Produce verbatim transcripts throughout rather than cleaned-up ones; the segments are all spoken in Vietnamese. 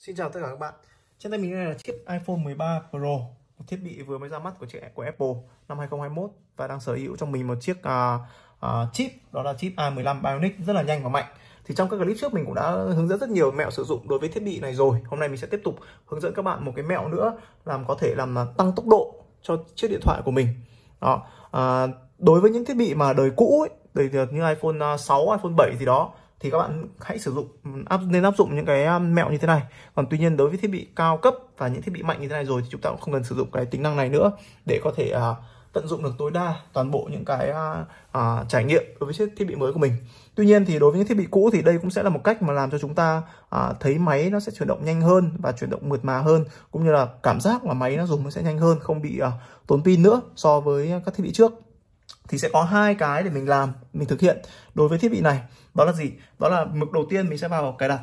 Xin chào tất cả các bạn. Trên tay mình đây là chiếc iPhone mười ba Pro, một thiết bị vừa mới ra mắt của chiếc của Apple năm hai không hai mốt và đang sở hữu trong mình một chiếc uh, uh, chip, đó là chip A mười lăm Bionic rất là nhanh và mạnh. Thì trong các clip trước mình cũng đã hướng dẫn rất nhiều mẹo sử dụng đối với thiết bị này rồi. Hôm nay mình sẽ tiếp tục hướng dẫn các bạn một cái mẹo nữa làm có thể làm tăng tốc độ cho chiếc điện thoại của mình. Đó. Uh, đối với những thiết bị mà đời cũ ấy, đời như iPhone sáu, iPhone bảy gì đó, thì các bạn hãy sử dụng áp nên áp dụng những cái mẹo như thế này. Còn tuy nhiên đối với thiết bị cao cấp và những thiết bị mạnh như thế này rồi thì chúng ta cũng không cần sử dụng cái tính năng này nữa để có thể uh, tận dụng được tối đa toàn bộ những cái uh, uh, trải nghiệm đối với chiếc thiết bị mới của mình. Tuy nhiên thì đối với những thiết bị cũ thì đây cũng sẽ là một cách mà làm cho chúng ta uh, thấy máy nó sẽ chuyển động nhanh hơn và chuyển động mượt mà hơn, cũng như là cảm giác là máy nó dùng nó sẽ nhanh hơn, không bị uh, tốn pin nữa so với các thiết bị trước. Thì sẽ có hai cái để mình làm, mình thực hiện đối với thiết bị này. Đó là gì? Đó là mục đầu tiên mình sẽ vào cài đặt.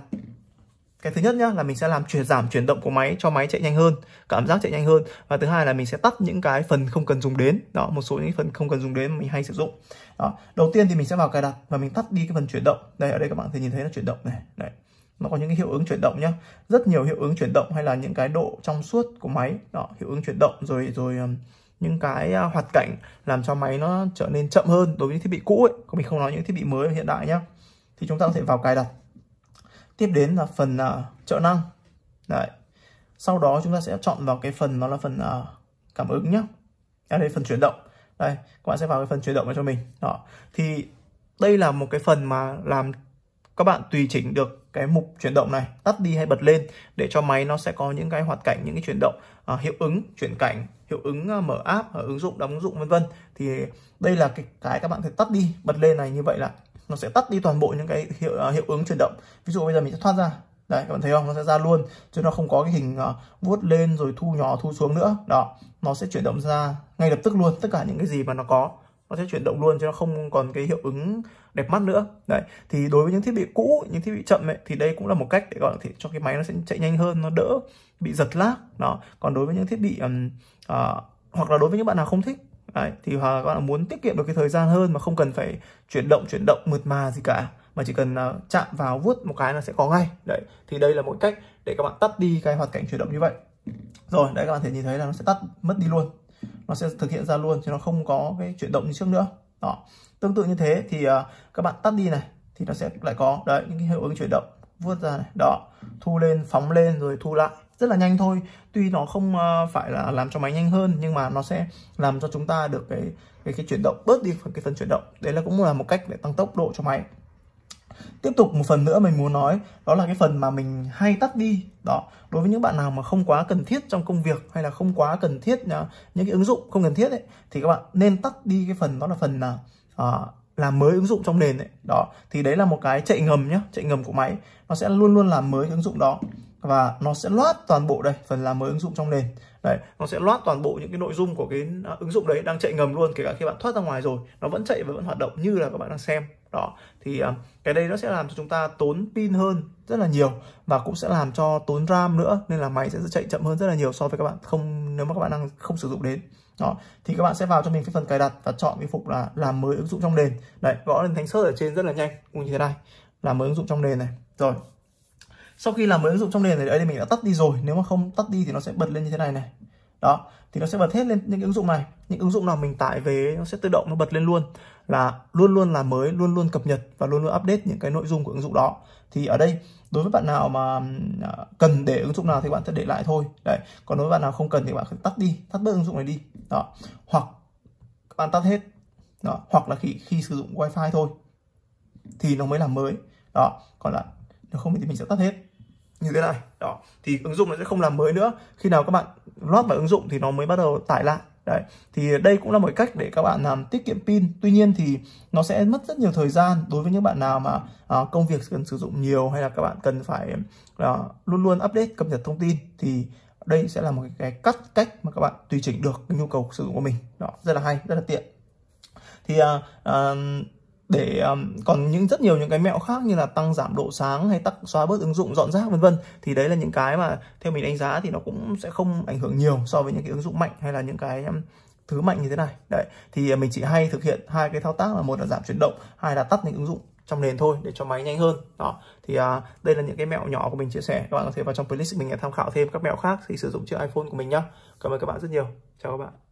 Cái thứ nhất nhá là mình sẽ làm chuyển giảm chuyển động của máy cho máy chạy nhanh hơn, cảm giác chạy nhanh hơn. Và thứ hai là mình sẽ tắt những cái phần không cần dùng đến. Đó, một số những phần không cần dùng đến mà mình hay sử dụng. Đó, đầu tiên thì mình sẽ vào cài đặt và mình tắt đi cái phần chuyển động. Đây, ở đây các bạn thể nhìn thấy là chuyển động này. Đấy. Nó có những cái hiệu ứng chuyển động nhá. Rất nhiều hiệu ứng chuyển động hay là những cái độ trong suốt của máy. Đó, hiệu ứng chuyển động rồi rồi những cái hoạt cảnh làm cho máy nó trở nên chậm hơn đối với những thiết bị cũ ấy. Còn mình không nói những thiết bị mới hiện đại nhá. Thì chúng ta có thể vào cài đặt. Tiếp đến là phần uh, trợ năng. Đấy. Sau đó chúng ta sẽ chọn vào cái phần nó là phần uh, cảm ứng nhá. À, đây phần chuyển động. Đây, các bạn sẽ vào cái phần chuyển động này cho mình. Đó. Thì đây là một cái phần mà làm các bạn tùy chỉnh được cái mục chuyển động này, tắt đi hay bật lên để cho máy nó sẽ có những cái hoạt cảnh, những cái chuyển động, uh, hiệu ứng chuyển cảnh, hiệu ứng uh, mở app, uh, ứng dụng, đóng ứng dụng vân vân. Thì đây là cái cái các bạn thể tắt đi, bật lên này, như vậy là nó sẽ tắt đi toàn bộ những cái hiệu uh, hiệu ứng chuyển động. Ví dụ bây giờ mình sẽ thoát ra. Đấy, các bạn thấy không? Nó sẽ ra luôn, chứ nó không có cái hình uh, vuốt lên rồi thu nhỏ, thu xuống nữa. Đó, nó sẽ chuyển động ra ngay lập tức luôn, tất cả những cái gì mà nó có nó sẽ chuyển động luôn, chứ nó không còn cái hiệu ứng đẹp mắt nữa. Đấy, thì đối với những thiết bị cũ, những thiết bị chậm ấy, thì đây cũng là một cách để gọi là cho cái máy nó sẽ chạy nhanh hơn, nó đỡ bị giật lag. Đó, còn đối với những thiết bị um, uh, hoặc là đối với những bạn nào không thích, đấy, thì hoặc các bạn muốn tiết kiệm được cái thời gian hơn mà không cần phải chuyển động chuyển động mượt mà gì cả, mà chỉ cần uh, chạm vào vuốt một cái là sẽ có ngay. Đấy, thì đây là một cách để các bạn tắt đi cái hoạt cảnh chuyển động như vậy. Rồi, đấy, các bạn thể nhìn thấy là nó sẽ tắt mất đi luôn, nó sẽ thực hiện ra luôn, chứ nó không có cái chuyển động như trước nữa. Đó, tương tự như thế thì uh, các bạn tắt đi này thì nó sẽ lại có đấy những cái hiệu ứng chuyển động, vuốt ra này, đó, thu lên, phóng lên rồi thu lại, rất là nhanh thôi. Tuy nó không uh, phải là làm cho máy nhanh hơn, nhưng mà nó sẽ làm cho chúng ta được cái cái cái chuyển động, bớt đi cái phần chuyển động. Đấy là cũng là một cách để tăng tốc độ cho máy. Tiếp tục một phần nữa mình muốn nói, đó là cái phần mà mình hay tắt đi. Đó, đối với những bạn nào mà không quá cần thiết trong công việc, hay là không quá cần thiết những cái ứng dụng không cần thiết ấy, thì các bạn nên tắt đi cái phần đó là phần là uh, làm mới ứng dụng trong nền ấy. Đó, thì đấy là một cái chạy ngầm nhá, chạy ngầm của máy, nó sẽ luôn luôn làm mới ứng dụng đó, và nó sẽ loát toàn bộ đây phần làm mới ứng dụng trong nền. Đấy, nó sẽ loát toàn bộ những cái nội dung của cái ứng dụng đấy đang chạy ngầm luôn, kể cả khi bạn thoát ra ngoài rồi nó vẫn chạy và vẫn hoạt động như là các bạn đang xem. Đó, thì uh, cái đây nó sẽ làm cho chúng ta tốn pin hơn rất là nhiều, và cũng sẽ làm cho tốn RAM nữa, nên là máy sẽ chạy chậm hơn rất là nhiều so với các bạn không, nếu mà các bạn đang không sử dụng đến. Đó, thì các bạn sẽ vào cho mình cái phần cài đặt và chọn cái mục là làm mới ứng dụng trong nền. Đấy, gõ lên thánh search ở trên rất là nhanh, cũng như thế này, làm mới ứng dụng trong nền này. Rồi, sau khi làm mới ứng dụng trong nền thì đây mình đã tắt đi rồi, nếu mà không tắt đi thì nó sẽ bật lên như thế này này. Đó, thì nó sẽ bật hết lên những ứng dụng này, những ứng dụng nào mình tải về nó sẽ tự động nó bật lên luôn, là luôn luôn là mới, luôn luôn cập nhật và luôn luôn update những cái nội dung của ứng dụng đó. Thì ở đây đối với bạn nào mà cần để ứng dụng nào thì bạn sẽ để lại thôi. Đấy, còn đối với bạn nào không cần thì bạn phải tắt đi, tắt bớt ứng dụng này đi. Đó, hoặc các bạn tắt hết. Đó, hoặc là khi khi sử dụng wifi thôi thì nó mới làm mới. Đó, còn lại nếu không thì mình sẽ tắt hết như thế này. Đó, thì ứng dụng nó sẽ không làm mới nữa, khi nào các bạn load vào ứng dụng thì nó mới bắt đầu tải lại. Đấy, thì đây cũng là một cách để các bạn làm tiết kiệm pin. Tuy nhiên thì nó sẽ mất rất nhiều thời gian đối với những bạn nào mà uh, công việc cần sử dụng nhiều, hay là các bạn cần phải uh, luôn luôn update, cập nhật thông tin, thì đây sẽ là một cái cách cách mà các bạn tùy chỉnh được cái nhu cầu sử dụng của mình. Đó, rất là hay, rất là tiện. Thì uh, uh, để um, còn những rất nhiều những cái mẹo khác như là tăng giảm độ sáng, hay tắt xóa bớt ứng dụng, dọn rác vân vân, thì đấy là những cái mà theo mình đánh giá thì nó cũng sẽ không ảnh hưởng nhiều so với những cái ứng dụng mạnh hay là những cái um, thứ mạnh như thế này. Đấy, thì mình chỉ hay thực hiện hai cái thao tác là một là giảm chuyển động, hai là tắt những ứng dụng trong nền thôi để cho máy nhanh hơn. Đó thì à, đây là những cái mẹo nhỏ của mình chia sẻ, các bạn có thể vào trong playlist mình tham khảo thêm các mẹo khác khi sử dụng chiếc iPhone của mình nhá. Cảm ơn các bạn rất nhiều, chào các bạn.